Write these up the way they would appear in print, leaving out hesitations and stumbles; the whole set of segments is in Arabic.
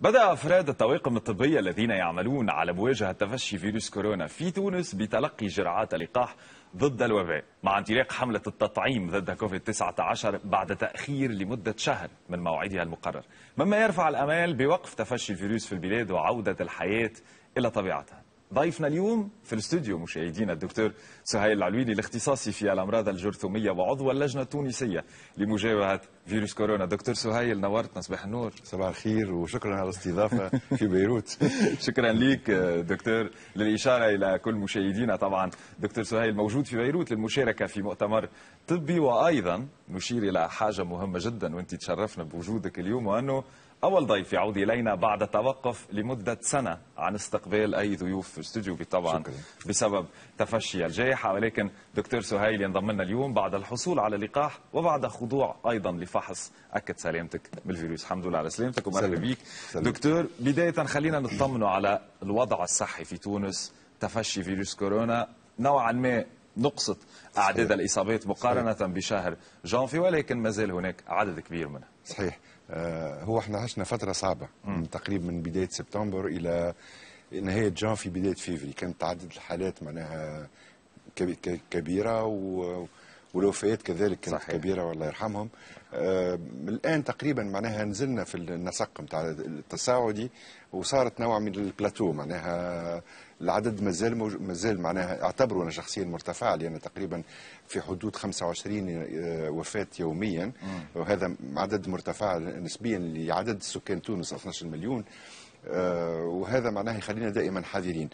بدأ أفراد الطواقم الطبية الذين يعملون على مواجهة تفشي فيروس كورونا في تونس بتلقي جرعات اللقاح ضد الوباء مع انطلاق حملة التطعيم ضد كوفيد-19 بعد تأخير لمدة شهر من موعدها المقرر، مما يرفع الأمال بوقف تفشي الفيروس في البلاد وعودة الحياة إلى طبيعتها. ضيفنا اليوم في الاستوديو مشاهدينا الدكتور سهيل العلويني الاختصاصي في الأمراض الجرثومية وعضو اللجنة التونسية لمجابهة فيروس كورونا. دكتور سهيل نورتنا، صباح النور. صباح الخير وشكرا على الاستضافة في بيروت. شكرا لك دكتور. للإشارة إلى كل مشاهدينا، طبعا دكتور سهيل موجود في بيروت للمشاركة في مؤتمر طبي، وأيضا نشير إلى حاجة مهمة جدا وأنت تشرفنا بوجودك اليوم، وأنه أول ضيف يعود إلينا بعد توقف لمدة سنة عن استقبال أي ضيوف في الاستوديو طبعا شكرا. بسبب تفشي الجائحة، ولكن دكتور سهيل ينضم لنا اليوم بعد الحصول على لقاح وبعد خضوع أيضا لفحص أكد سلامتك بالفيروس. الحمد لله على سلامتك ومرحبا بك دكتور. بداية خلينا نطمنوا على الوضع الصحي في تونس. تفشي فيروس كورونا نوعا ما نقصت أعداد الإصابات مقارنة بشهر جانفي، ولكن ما زال هناك عدد كبير منها. صحيح. هو احنا عشنا فترة صعبة تقريبا من بداية سبتمبر إلى نهاية جانفي بداية فيفري. كانت عدد الحالات معناها كبيرة والوفيات كذلك كانت صحيح. كبيرة والله يرحمهم. الآن تقريبا معناها نزلنا في النسق نتاع التصاعدي وصارت نوع من البلاتو. معناها العدد مازال معناها اعتبره انا شخصيا مرتفع، لان تقريبا في حدود 25 وفاة يوميا، وهذا عدد مرتفع نسبيا لعدد سكان تونس 12 مليون. وهذا معناه يخلينا دائما حذرين،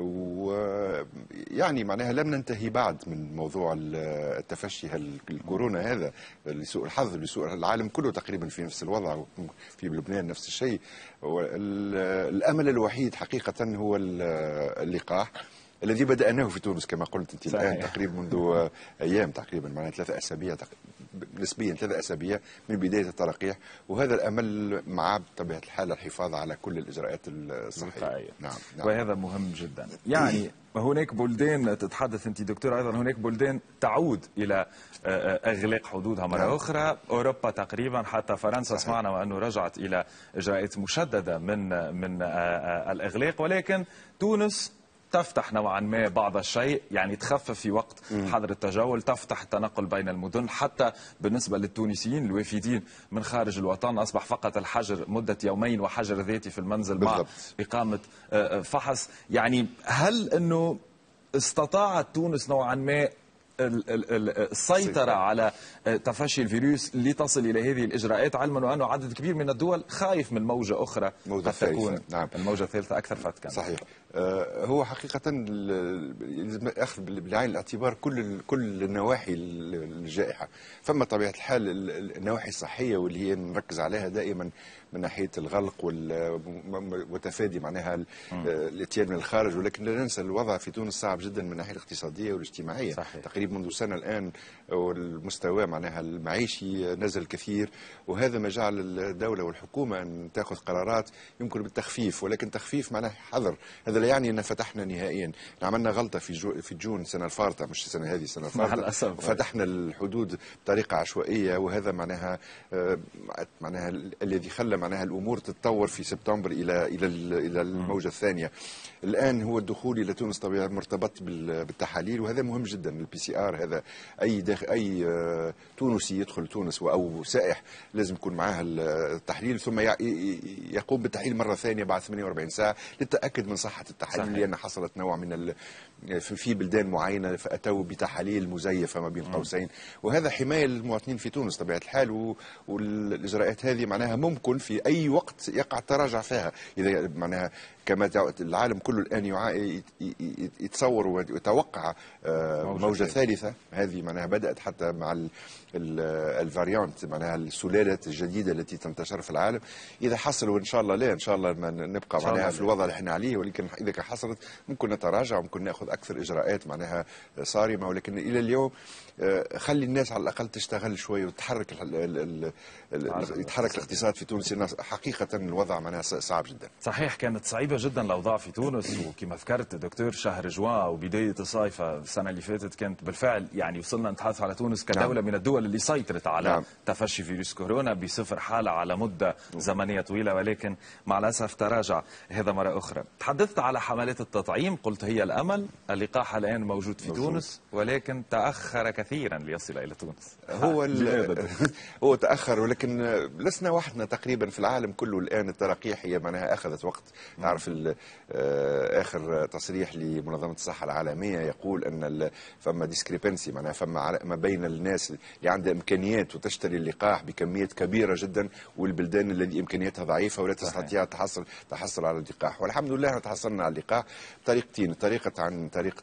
ويعني معناها لم ننتهي بعد من موضوع التفشي الكورونا هذا لسوء الحظ، لسوء العالم كله تقريبا في نفس الوضع، في لبنان نفس الشيء. الامل الوحيد حقيقه هو اللقاح الذي بدأناه في تونس كما قلت انت الان تقريبا منذ ايام، تقريبا معناها 3 اسابيع نسبيا 3 اسابيع من بدايه التلقيح، وهذا الامل مع بطبيعه الحال الحفاظ على كل الاجراءات الصحيه. نعم. وهذا مهم جدا. يعني هناك بلدان تتحدث انت دكتور، ايضا هناك بلدان تعود الى اغلاق حدودها مره اخرى، اوروبا تقريبا حتى فرنسا سمعنا وانه رجعت الى اجراءات مشدده من الاغلاق، ولكن تونس تفتح نوعا ما بعض الشيء، يعني تخفف في وقت حظر التجول، تفتح التنقل بين المدن. حتى بالنسبة للتونسيين الوافدين من خارج الوطن أصبح فقط الحجر مدة يومين وحجر ذاتي في المنزل مع إقامة فحص. يعني هل أنه استطاعت تونس نوعا ما السيطرة على تفشي الفيروس لتصل إلى هذه الإجراءات، علما وأنه عدد كبير من الدول خايف من موجة أخرى قد تكون الموجة الثالثة أكثر فتكا؟ صحيح. هو حقيقة لازم أخذ بعين الاعتبار كل النواحي الجائحة. فما طبيعة الحال النواحي الصحية واللي هي نركز عليها دائما من ناحية الغلق وتفادي معناها الاتيان من الخارج، ولكن لا ننسى الوضع في تونس صعب جدا من الناحية الاقتصادية والاجتماعية. صحيح. تقريبا منذ سنة الآن والمستوى معناها المعيشي نزل كثير، وهذا ما جعل الدولة والحكومة أن تأخذ قرارات يمكن بالتخفيف، ولكن تخفيف معناه حذر. هذا لا يعني أن فتحنا نهائيا. عملنا غلطة في جون السنة الفارطة، مش السنة هذه، السنة الفارطة فتحنا الحدود بطريقة عشوائية، وهذا معناها الذي خلى معناها الأمور تتطور في سبتمبر إلى الموجة الثانية. الآن هو الدخول إلى تونس طبيعي مرتبط بالتحاليل، وهذا مهم جدا. البي سي ار هذا أي تونسي يدخل تونس أو سائح لازم يكون معاه التحليل، ثم يقوم بالتحليل مرة ثانية بعد 48 ساعة للتأكد من صحة التحاليل. لأن حصلت نوع من في بلدان معينة فأتوا بتحاليل مزيفة ما بين قوسين، وهذا حماية للمواطنين في تونس طبيعة الحال. والإجراءات هذه معناها ممكن في أي وقت يقع تراجع فيها، إذا معناها كما العالم كله الآن يتصور ويتوقع موجة ثالثة. هذه معناها بدأت حتى مع الفاريانت معناها السلالات الجديدة التي تنتشر في العالم. إذا حصل وإن شاء الله لا إن شاء الله ما نبقى معناها في الوضع اللي احنا عليه، ولكن اذا كان حصلت ممكن نتراجع وممكن ناخذ اكثر اجراءات معناها صارمه، ولكن الى اليوم خلي الناس على الاقل تشتغل شوي وتتحرك يتحرك الاقتصاد في تونس. حقيقه الوضع معناها صعب جدا. صحيح، كانت صعيبه جدا الاوضاع في تونس، وكما ذكرت دكتور شهر جوان وبدايه الصيف السنه اللي فاتت كانت بالفعل يعني وصلنا نتحدث على تونس كدوله من الدول اللي سيطرت على تفشي فيروس كورونا بصفر حاله على مده زمنيه طويله، ولكن مع الاسف تراجع هذا مره اخرى. تحدثت على حملات التطعيم، قلت هي الامل، اللقاح الان موجود في تونس ولكن تاخر كثيرا ليصل الى تونس. هو تاخر، ولكن لسنا وحدنا تقريبا في العالم كله الان التلقيح هي معناها اخذت وقت. تعرف اخر تصريح لمنظمه الصحه العالميه يقول ان فما ديسكريبنسي، معناها فما ما بين الناس اللي عندها امكانيات وتشتري اللقاح بكميات كبيره جدا والبلدان التي امكانياتها ضعيفه ولا تستطيع تحصل على اللقاح. والحمد لله احنا تحصلنا على اللقاح بطريقتين، طريقه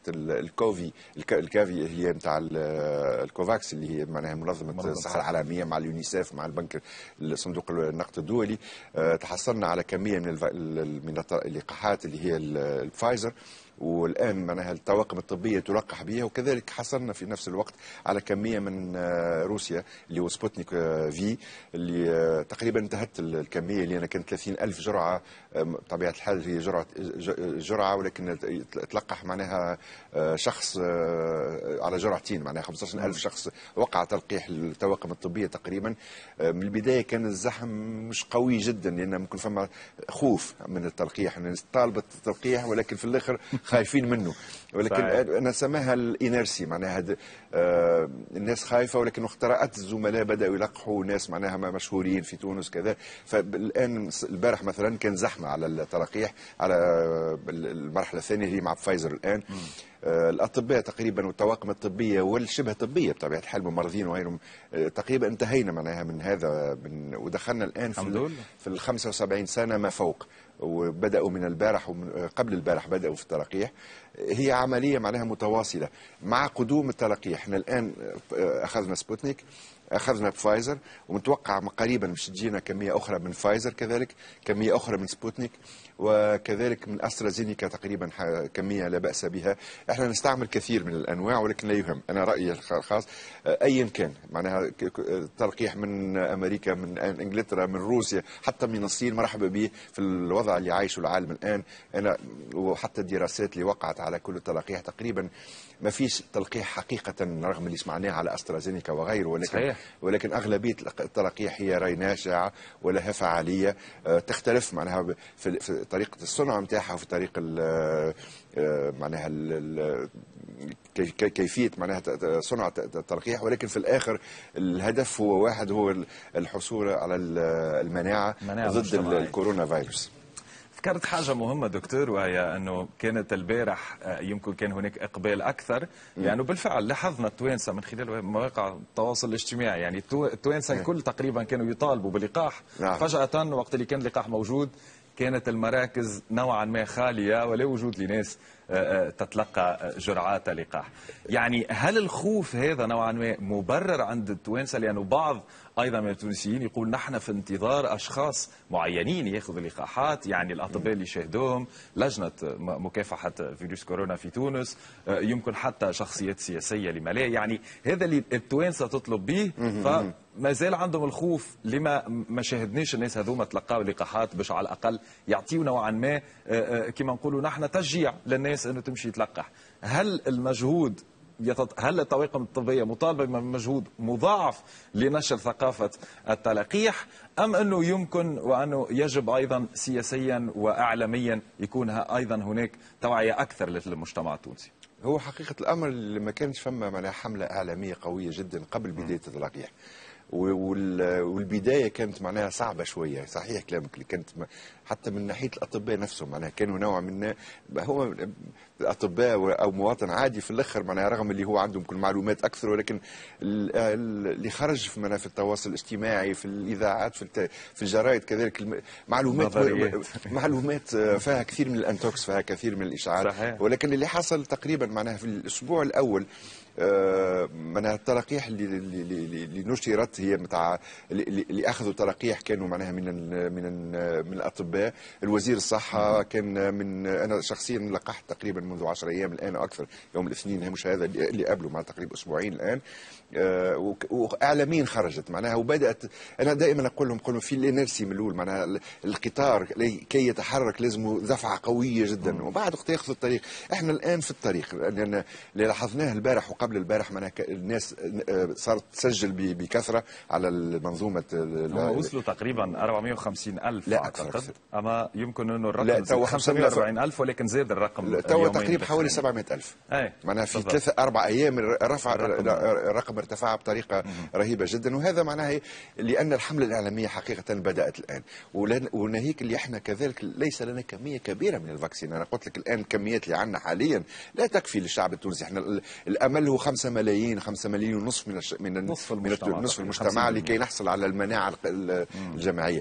الكافي هي نتاع الكوفاكس اللي هي معناها منظمه الصحه العالميه مع اليونيسيف مع البنك صندوق النقد الدولي. تحصلنا على كميه من اللقاحات اللي هي الفايزر، والان معناها الطواقم الطبيه تلقح بها، وكذلك حصلنا في نفس الوقت على كميه من روسيا اللي هو سبوتنيك في اللي تقريبا انتهت الكميه اللي انا كانت 30,000 جرعه. بطبيعه الحال هي جرعه ولكن تلقح معناها شخص على جرعتين، معناها 15,000 شخص وقع تلقيح الطواقم الطبيه تقريبا. من البدايه كان الزحم مش قوي جدا لان ممكن فما خوف من التلقيح، الناس طالبت التلقيح ولكن في الاخر خايفين منه. ولكن صحيح. انا سماها الانيرسي، معناها الناس خايفه، ولكن وقت رأت الزملاء بداوا يلقحوا ناس معناها مشهورين في تونس كذا. فالان البارح مثلا كان زحمه على التلقيح على المرحله الثانيه اللي مع فايزر الان. الاطباء تقريبا والطواقم الطبيه والشبه طبيه بطبيعه الحال ممرضين وغيرهم تقريبا انتهينا معناها من هذا ودخلنا الان في ال 75 سنه ما فوق، وبداوا من البارح قبل البارح بداوا في التلقيح. هي عمليه معناها متواصله مع قدوم التلقيح. احنا الان اخذنا سبوتنيك، اخذنا بفايزر، ومتوقع قريبا باش تجينا كميه اخرى من فايزر، كذلك كميه اخرى من سبوتنيك، وكذلك من استرازينيكا تقريبا كميه لا باس بها. احنا نستعمل كثير من الانواع ولكن لا يهم. انا رايي الخاص ايا كان معناها تلقيح من امريكا من انجلترا من روسيا حتى من الصين مرحبا به في الوضع اللي عايشه العالم الان. انا وحتى الدراسات اللي وقعت على كل التلقيح تقريبا ما فيش تلقيح حقيقه رغم اللي سمعناه على استرازينيكا وغيره، ولكن اغلبيه التلقيح هي راي ناشعه ولها فعاليه تختلف معناها في طريقه الصنع نتاعها وفي طريقه معناها كيفيه معناها صنع التلقيح، ولكن في الاخر الهدف هو واحد، هو الحصول على المناعه ضد الكورونا فيروس. ذكرت حاجة مهمة دكتور، وهي أنه كانت البارح يمكن كان هناك إقبال أكثر لأنه يعني بالفعل لاحظنا التوانسة من خلال مواقع التواصل الاجتماعي، يعني التوانسة الكل تقريبا كانوا يطالبوا باللقاح. فجأة وقت اللي كان اللقاح موجود كانت المراكز نوعا ما خالية ولا وجود لناس تتلقى جرعات لقاح. يعني هل الخوف هذا نوعا ما مبرر عند التوانسة؟ لأنه بعض أيضا من التونسيين يقول نحن في انتظار أشخاص معينين يأخذوا اللقاحات، يعني الأطباء اللي شاهدوهم لجنة مكافحة فيروس كورونا في تونس، يمكن حتى شخصيات سياسية لما لا. يعني هذا اللي التوانسة تطلب به، فما زال عندهم الخوف لما ما شاهدناش الناس هذوما تلقاو اللقاحات باش على الأقل يعطيوا نوعا ما كما نقولوا نحن تشجيع للناس أنه تمشي تلقح. هل المجهود هل الطواقم الطبية مطالبة بمجهود مضاعف لنشر ثقافة التلقيح، أم أنه يمكن وأنه يجب أيضا سياسيا وإعلاميا يكون أيضا هناك توعية أكثر للمجتمع التونسي؟ هو حقيقة الأمر اللي ما كانش فما معناها حملة إعلامية قوية جدا قبل بداية التلقيح، والبدايه كانت معناها صعبه شويه. صحيح كلامك اللي كانت حتى من ناحيه الاطباء نفسهم معناها كانوا نوع من هو اطباء او مواطن عادي في الاخر معناها رغم اللي هو عندهم كل معلومات اكثر، ولكن اللي خرج معناها في التواصل الاجتماعي في الاذاعات في الجرائد كذلك معلومات فيها كثير من الانتوكس، فيها كثير من الاشاعات. صحيح. ولكن اللي حصل تقريبا معناها في الاسبوع الاول معناها التلقيح اللي نشرت هي متاع اللي اخذوا تلقيح كانوا معناها من الاطباء. الوزير الصحه كان من، انا شخصيا لقحت تقريبا منذ 10 ايام الان او اكثر، يوم الاثنين مش هذا اللي قبله مع تقريبا اسبوعين الان. واعلاميا خرجت معناها وبدات. انا دائما اقول لهم في الانرسي من الاول معناها القطار كي يتحرك لازم دفعه قويه جدا وبعد وقت ياخذ الطريق. احنا الان في الطريق، لان اللي لاحظناه البارح وقبل البارح معناها الناس صارت تسجل بكثره على المنظومه. وصلوا تقريبا 450 ألف لا أعتقد أكثر. أما يمكن أنه الرقم 45 ألف، ولكن زاد الرقم تو تقريبا حوالي 700 ألف. معناها في 3-4 أيام رفع الرقم ارتفع بطريقة رهيبة جدا. وهذا معناها لأن الحملة الإعلامية حقيقة بدأت الآن، وناهيك اللي احنا كذلك ليس لنا كمية كبيرة من الفاكسين. أنا قلت لك الآن الكميات اللي عندنا حاليا لا تكفي للشعب التونسي. احنا الأمل هو 5 ملايين 5 مليون ونصف من نصف المجتمع لكي نحصل على المناعة الجماعية.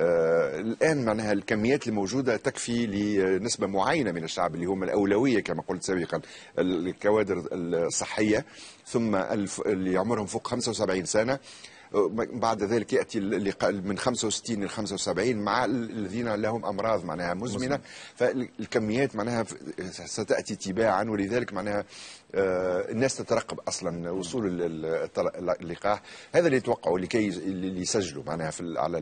الآن معناها الكميات اللي موجودة تكفي لنسبة معينة من الشعب اللي هم الأولوية كما قلت سابقا، الكوادر الصحية، ثم اللي عمرهم فوق 75 سنة. بعد ذلك يأتي اللي من 65 إلى 75 مع الذين لهم أمراض معناها مزمنة. فالكميات معناها ستأتي تباعا، ولذلك معناها الناس تترقب أصلا وصول اللقاح. هذا اللي يتوقعوا لكي اللي يسجلوا معناها على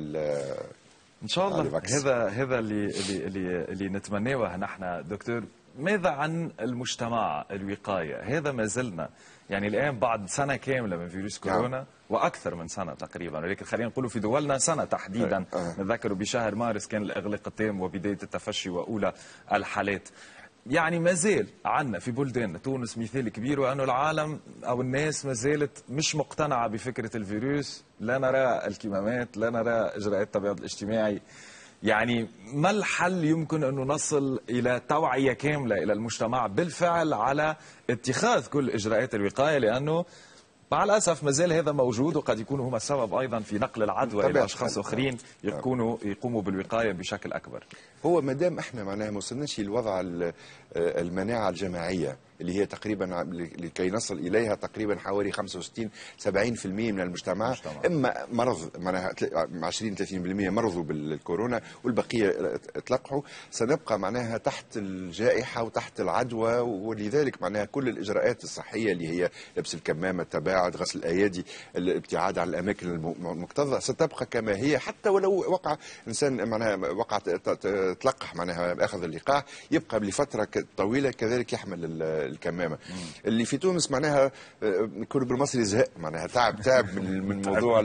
ان شاء الله. هذا اللي نتمناه نحن. دكتور، ماذا عن المجتمع الوقايه؟ هذا ما زلنا يعني الان بعد سنه كامله من فيروس كورونا واكثر من سنه تقريبا، ولكن خلينا نقول في دولنا سنه تحديدا. نتذكر بشهر مارس كان الاغلاق التام وبدايه التفشي واولى الحالات. يعني ما زال عندنا في بلدان تونس مثال كبير، وأنه العالم أو الناس ما زالت مش مقتنعة بفكرة الفيروس. لا نرى الكمامات، لا نرى إجراءات التباعد الاجتماعي. يعني ما الحل يمكن أن نصل إلى توعية كاملة إلى المجتمع بالفعل على اتخاذ كل إجراءات الوقاية، لأنه مع الأسف ما زال هذا موجود، وقد يكونوا هم السبب أيضا في نقل العدوى إلى أشخاص آخرين يقوموا بالوقاية بشكل أكبر. هو ما دام احنا معناها ما وصلناش للوضع المناعة الجماعية اللي هي تقريبا لكي نصل إليها تقريبا حوالي 65-70% من المجتمع إما مرض معناها 20-30% مرضوا بالكورونا والبقية تلقحوا، سنبقى معناها تحت الجائحة وتحت العدوى. ولذلك معناها كل الإجراءات الصحية اللي هي لبس الكمامة، التباعد، غسل الأيادي، الابتعاد عن الأماكن المكتظة ستبقى كما هي. حتى ولو وقع إنسان معناها وقع تلقح معناها أخذ اللقاح يبقى لفترة طويلة كذلك يحمل الكمامة. اللي في تونس معناها كل بالمصري زهق معناها تعب من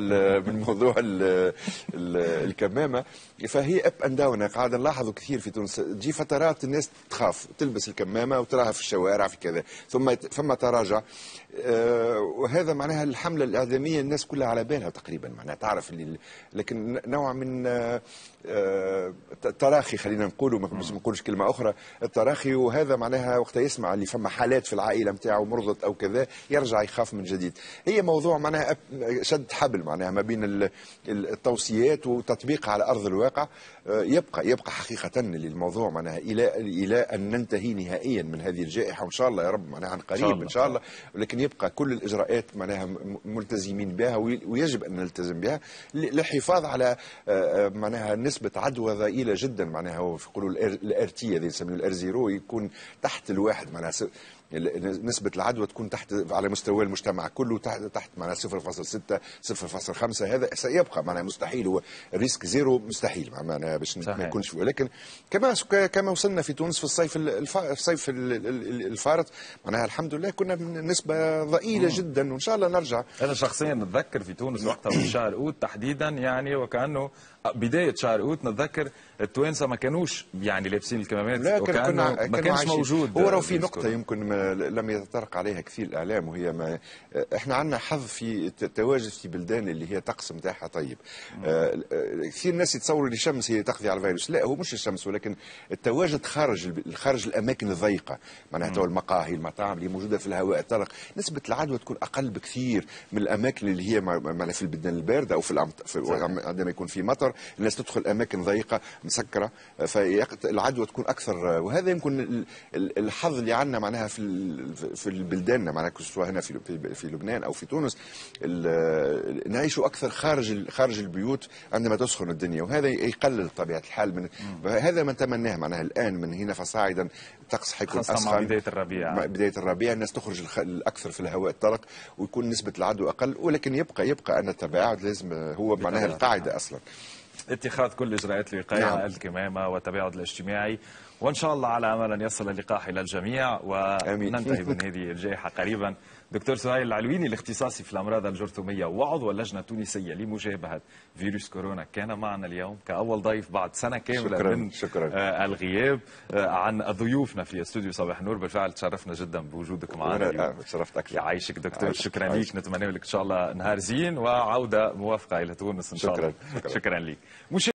موضوع الكمامة. فهي اب اند داون. قاعد نلاحظوا كثير في تونس تجي فترات الناس تخاف تلبس الكمامة وتراها في الشوارع في كذا، ثم تراجع. وهذا معناها الحملة الإعلامية الناس كلها على بالها تقريبا معناها تعرف اللي، لكن نوع من التراخي خلينا نقولوا، ما نقولش كلمة أخرى، التراخي. وهذا معناها وقت يسمع اللي فما حالات في العائلة نتاعو مرضت أو كذا يرجع يخاف من جديد. هي موضوع معناها شد حبل معناها ما بين التوصيات وتطبيقها على أرض الواقع. يبقى حقيقة للموضوع معناها إلى أن ننتهي نهائيا من هذه الجائحة، وإن شاء الله يا رب معناها عن قريب إن شاء الله. ولكن يبقى كل الإجراءات معناها ملتزمين بها ويجب أن نلتزم بها للحفاظ على معناها نسبة عدوى ضئيلة جدا. معناها هو يقولوا الارتي هذا يسميه الار زيرو يكون تحت الواحد، معناها نسبة العدوى تكون تحت على مستوى المجتمع كله تحت معناها 0.6 0.5. هذا سيبقى معناها مستحيل. هو الريسك زيرو مستحيل معناها باش ما يكونش. ولكن كما وصلنا في تونس في الصيف الفارط معناها الحمد لله كنا بنسبة ضئيلة جدا، وان شاء الله نرجع. انا شخصيا نتذكر في تونس وقتها في شهر اوت تحديدا يعني، وكانه بدايه شهر اوت نتذكر التوانسه ما كانوش يعني لابسين الكمامات، لا وكانه ما كانش موجود. هو في نقطه يمكن لم يتطرق عليها كثير الاعلام، وهي ما احنا عندنا حظ في التواجد في بلدان اللي هي طقس نتاعها طيب. كثير ناس يتصوروا ان الشمس هي تقضي على الفيروس، لا هو مش الشمس، ولكن التواجد خارج الاماكن الضيقه، معناها تو المقاهي المطاعم اللي موجوده في الهواء الطلق، نسبه العدوى تكون اقل بكثير من الاماكن اللي هي معناها في البلدان البارده او عندما يكون في مطر الناس تدخل اماكن ضيقه مسكره، فالعدوى تكون اكثر. وهذا يمكن الحظ اللي عندنا معناها في البلدان، معناها سواء هنا في لبنان او في تونس، نعيشوا اكثر خارج البيوت عندما تسخن الدنيا، وهذا يقلل طبيعه الحال من هذا ما نتمناه. معناها الان من هنا فصاعدا الطقس حيكون اسخن مع بدايه الربيع. مع بدايه الربيع الناس تخرج الاكثر في الهواء الطلق ويكون نسبه العدوى اقل، ولكن يبقى ان التباعد لازم هو معناها القاعده اصلا. اتخاذ كل اجراءات الوقايه، نعم. الكمامه والتباعد الاجتماعي، وان شاء الله على امل ان يصل اللقاح الى الجميع وننتهي من هذه الجائحه قريبا. دكتور سهيل العلويني الاختصاصي في الامراض الجرثوميه وعضو اللجنه التونسيه لمجابهه فيروس كورونا كان معنا اليوم كاول ضيف بعد سنه كامله شكرا. الغياب عن ضيوفنا في استوديو صباح النور. بالفعل تشرفنا جدا بوجودك معنا اليوم. تشرفت اكثر. يعيشك دكتور. شكرا لك، نتمنى لك ان شاء الله نهار زين وعوده موافقه الى تونس ان شاء الله. شكرا لك.